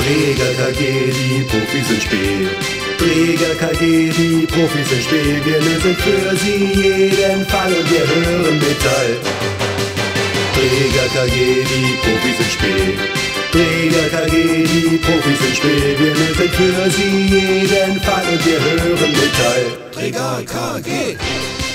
Träger KG, die Profis im Spiel. Träger KG, die Profis im Spiel. Wir lösen für sie jeden Fall und wir hören Metall. Träger KG, die Profis im Spiel. Träger KG, die Profis im Spiel. Wir lösen für sie jeden Fall und wir hören Metall. Träger KG.